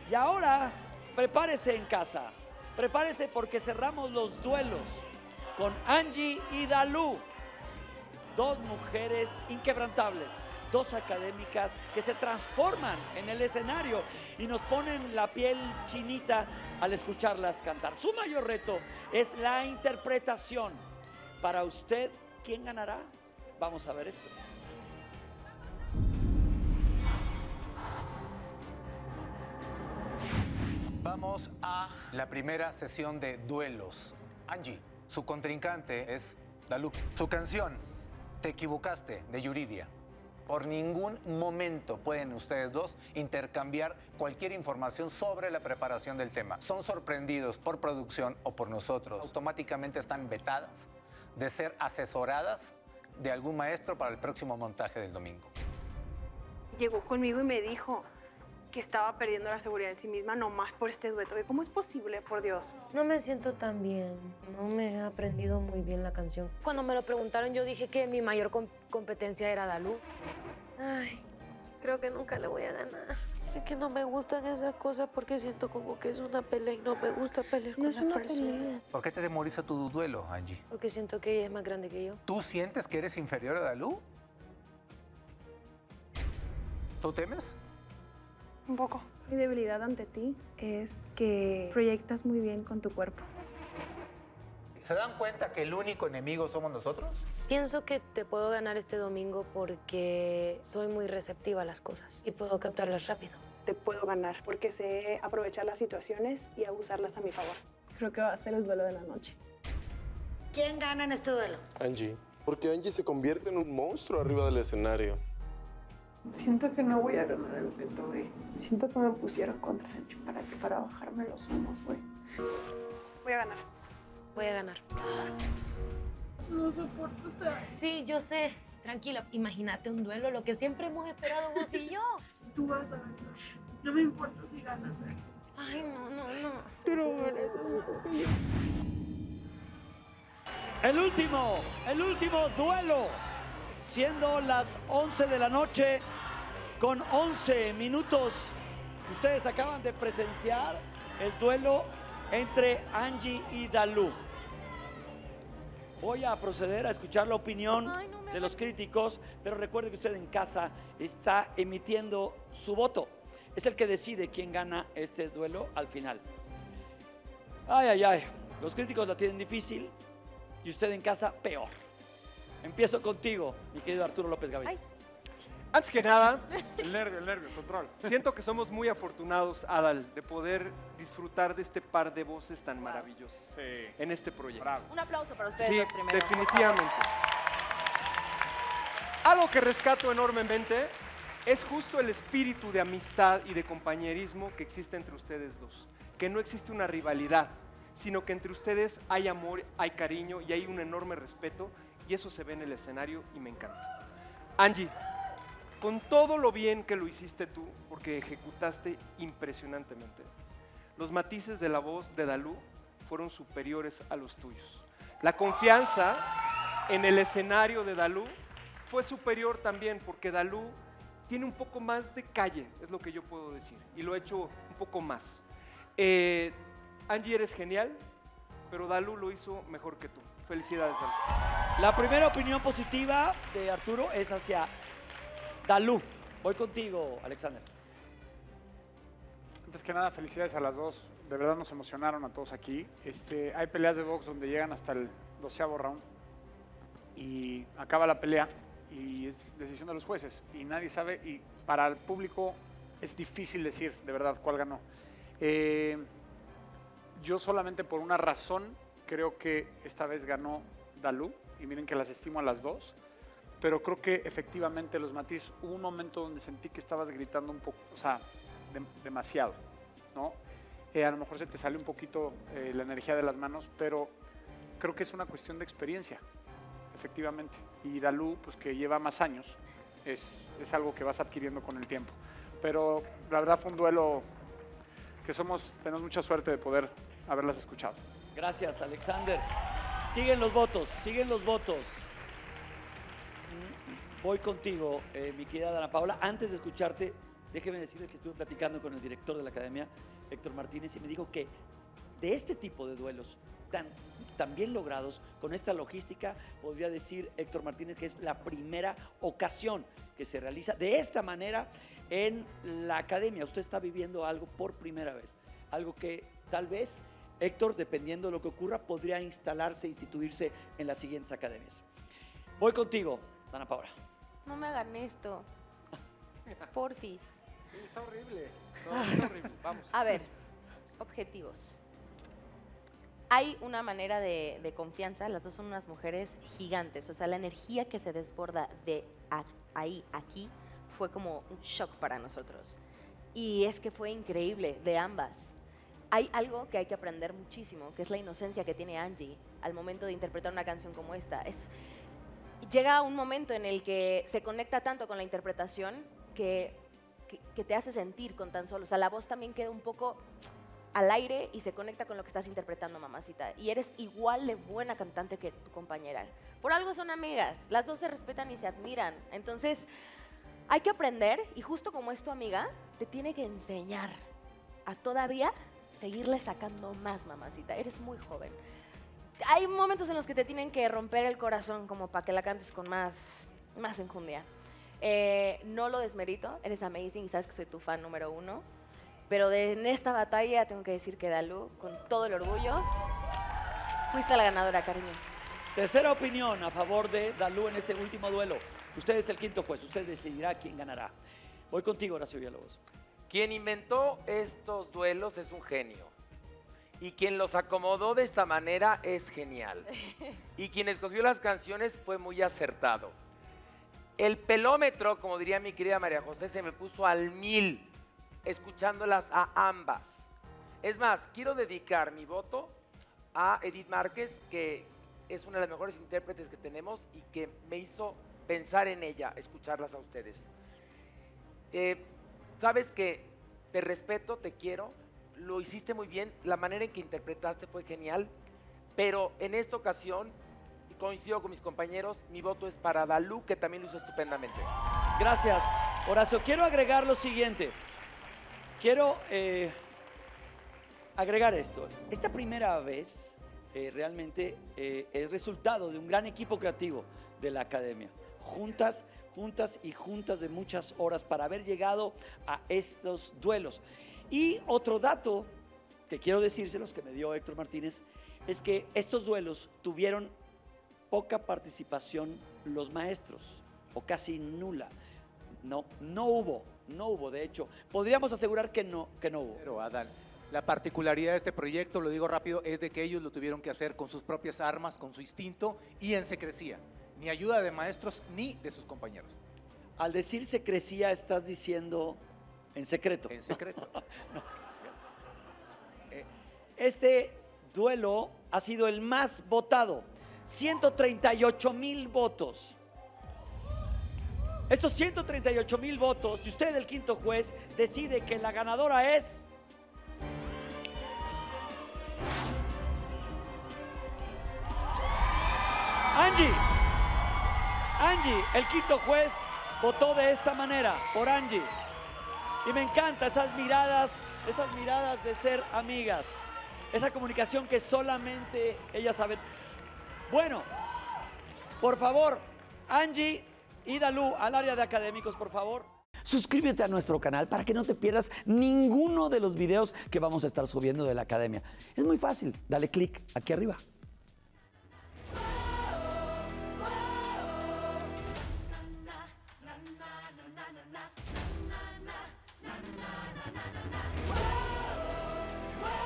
Y ahora, prepárese en casa. Prepárese porque cerramos los duelos con Angie y Dalú. Dos mujeres inquebrantables, dos académicas que se transforman en el escenario y nos ponen la piel chinita al escucharlas cantar. Su mayor reto es la interpretación. Para usted, ¿quién ganará? Vamos a ver esto. Vamos a la primera sesión de duelos. Angie, su contrincante es Dalú. Su canción, Te equivocaste, de Yuridia. Por ningún momento pueden ustedes dos intercambiar cualquier información sobre la preparación del tema. Son sorprendidos por producción o por nosotros. Automáticamente están vetadas de ser asesoradas de algún maestro para el próximo montaje del domingo. Llegó conmigo y me dijo que estaba perdiendo la seguridad en sí misma nomás por este dueto. ¿Cómo es posible, por Dios? No me siento tan bien, no me he aprendido muy bien la canción. Cuando me lo preguntaron yo dije que mi mayor competencia era Dalú. Ay, creo que nunca le voy a ganar. Sé que no me gustan esas cosas porque siento como que es una pelea y no me gusta pelear con la persona. ¿Por qué te demoriza tu duelo, Angie? Porque siento que ella es más grande que yo. ¿Tú sientes que eres inferior a Dalú? ¿Tú temes? Un poco. Mi debilidad ante ti es que proyectas muy bien con tu cuerpo. ¿Se dan cuenta que el único enemigo somos nosotros? Pienso que te puedo ganar este domingo porque soy muy receptiva a las cosas y puedo captarlas rápido. Te puedo ganar porque sé aprovechar las situaciones y a usarlas a mi favor. Creo que va a ser el duelo de la noche. ¿Quién gana en este duelo? Angie. Porque Angie se convierte en un monstruo arriba del escenario. Siento que no voy a ganar el reto, güey. Siento que me pusieron contra Ancho para bajarme los humos, güey. Voy a ganar. Voy a ganar. No soporto estar. Sí, yo sé. Tranquila, imagínate un duelo, lo que siempre hemos esperado vos y yo. Tú vas a ganar. No me importa si ganas, güey. Ay, no. Tú lo mereces. El último duelo, siendo las 11 de la noche con 11 minutos. Ustedes acaban de presenciar el duelo entre Angie y Dalú. Voy a proceder a escuchar la opinión de los críticos, pero recuerde que usted en casa está emitiendo su voto. Es el que decide quién gana este duelo al final. Ay. Los críticos la tienen difícil y usted en casa peor. Empiezo contigo, mi querido Arturo López Gaviria. Antes que nada, el nervio, control. Siento que somos muy afortunados, Adal, de poder disfrutar de este par de voces tan maravillosas en este proyecto. Bravo. Un aplauso para ustedes Sí, dos primero. definitivamente. Algo que rescato enormemente es justo el espíritu de amistad y de compañerismo que existe entre ustedes dos. Que no existe una rivalidad, sino que entre ustedes hay amor, hay cariño y hay un enorme respeto, y eso se ve en el escenario y me encanta. Angie, con todo lo bien que lo hiciste tú, porque ejecutaste impresionantemente, los matices de la voz de Dalú fueron superiores a los tuyos. La confianza en el escenario de Dalú fue superior también, porque Dalú tiene un poco más de calle, es lo que yo puedo decir, y lo he hecho un poco más. Angie, eres genial, pero Dalú lo hizo mejor que tú. Felicidades, Dalú. La primera opinión positiva de Arturo es hacia Dalú. Voy contigo, Alexander. Antes que nada, felicidades a las dos. De verdad nos emocionaron a todos aquí. Hay peleas de box donde llegan hasta el 12º round y acaba la pelea y es decisión de los jueces y nadie sabe, y para el público es difícil decir de verdad cuál ganó. Yo solamente por una razón creo que esta vez ganó Dalú, y miren que las estimo a las dos, pero creo que efectivamente los matices, hubo un momento donde sentí que estabas gritando un poco, o sea, demasiado, ¿no? A lo mejor se te sale un poquito la energía de las manos, pero creo que es una cuestión de experiencia, efectivamente. Y Dalú, pues que lleva más años, es algo que vas adquiriendo con el tiempo. Pero la verdad fue un duelo que tenemos mucha suerte de poder haberlas escuchado. Gracias, Alexander. Siguen los votos. Voy contigo, mi querida Dana Paola. Antes de escucharte, déjeme decirles que estuve platicando con el director de la academia, Héctor Martínez, y me dijo que de este tipo de duelos tan bien logrados, con esta logística, podría decir Héctor Martínez que es la primera ocasión que se realiza de esta manera en la academia. Usted está viviendo algo por primera vez, algo que tal vez, Héctor, dependiendo de lo que ocurra, podría instalarse, instituirse en las siguientes academias. Voy contigo, Dana Paola. No me hagan esto. Porfis. Sí, está horrible. No, está horrible. Vamos. A ver, objetivos. Hay una manera de confianza, las dos son unas mujeres gigantes, o sea, la energía que se desborda de ahí, aquí, fue como un shock para nosotros. Y es que fue increíble, de ambas. Hay algo que hay que aprender muchísimo, que es la inocencia que tiene Angie al momento de interpretar una canción como esta. Llega un momento en el que se conecta tanto con la interpretación que te hace sentir con tan solo, o sea, la voz también queda un poco al aire y se conecta con lo que estás interpretando, mamacita. Y eres igual de buena cantante que tu compañera. Por algo son amigas, las dos se respetan y se admiran. Entonces, hay que aprender, y justo como es tu amiga, te tiene que enseñar a todavía seguirle sacando más, mamacita. Eres muy joven. Hay momentos en los que te tienen que romper el corazón como para que la cantes con más enjundia. No lo desmerito, eres amazing y sabes que soy tu fan número 1. Pero en esta batalla tengo que decir que Dalú, con todo el orgullo, fuiste la ganadora, cariño. Tercera opinión a favor de Dalú en este último duelo. Usted es el quinto juez, usted decidirá quién ganará. Voy contigo, Horacio Villalobos. Quien inventó estos duelos es un genio. Y quien los acomodó de esta manera es genial. Y quien escogió las canciones fue muy acertado. El pelómetro, como diría mi querida María José, se me puso al 1000, escuchándolas a ambas. Es más, quiero dedicar mi voto a Edith Márquez, que es una de las mejores intérpretes que tenemos y que me hizo pensar en ella, escucharlas a ustedes. Sabes que te respeto, te quiero, lo hiciste muy bien, la manera en que interpretaste fue genial, pero en esta ocasión, y coincido con mis compañeros, mi voto es para Dalú, que también lo hizo estupendamente. Gracias, Horacio. Quiero agregar lo siguiente. Quiero agregar esto. Esta primera vez realmente es resultado de un gran equipo creativo de la academia. Juntas de muchas horas para haber llegado a estos duelos. Y otro dato que quiero decírselos que me dio Héctor Martínez es que estos duelos tuvieron poca participación los maestros, o casi nula. No hubo, de hecho. Podríamos asegurar que no hubo. Pero, Adán, la particularidad de este proyecto, lo digo rápido, es de que ellos lo tuvieron que hacer con sus propias armas, con su instinto y en secrecía. Ni ayuda de maestros ni de sus compañeros. Al decir secrecía, estás diciendo en secreto. En secreto. No. Este duelo ha sido el más votado. 138,000 votos. Estos 138,000 votos, y usted, el quinto juez, decide que la ganadora es... Angie, el quinto juez, votó de esta manera, por Angie. Y me encanta esas miradas de ser amigas. Esa comunicación que solamente ellas saben. Bueno, por favor, Angie y Dalú, al área de académicos, por favor. Suscríbete a nuestro canal para que no te pierdas ninguno de los videos que vamos a estar subiendo de la academia. Es muy fácil, dale clic aquí arriba.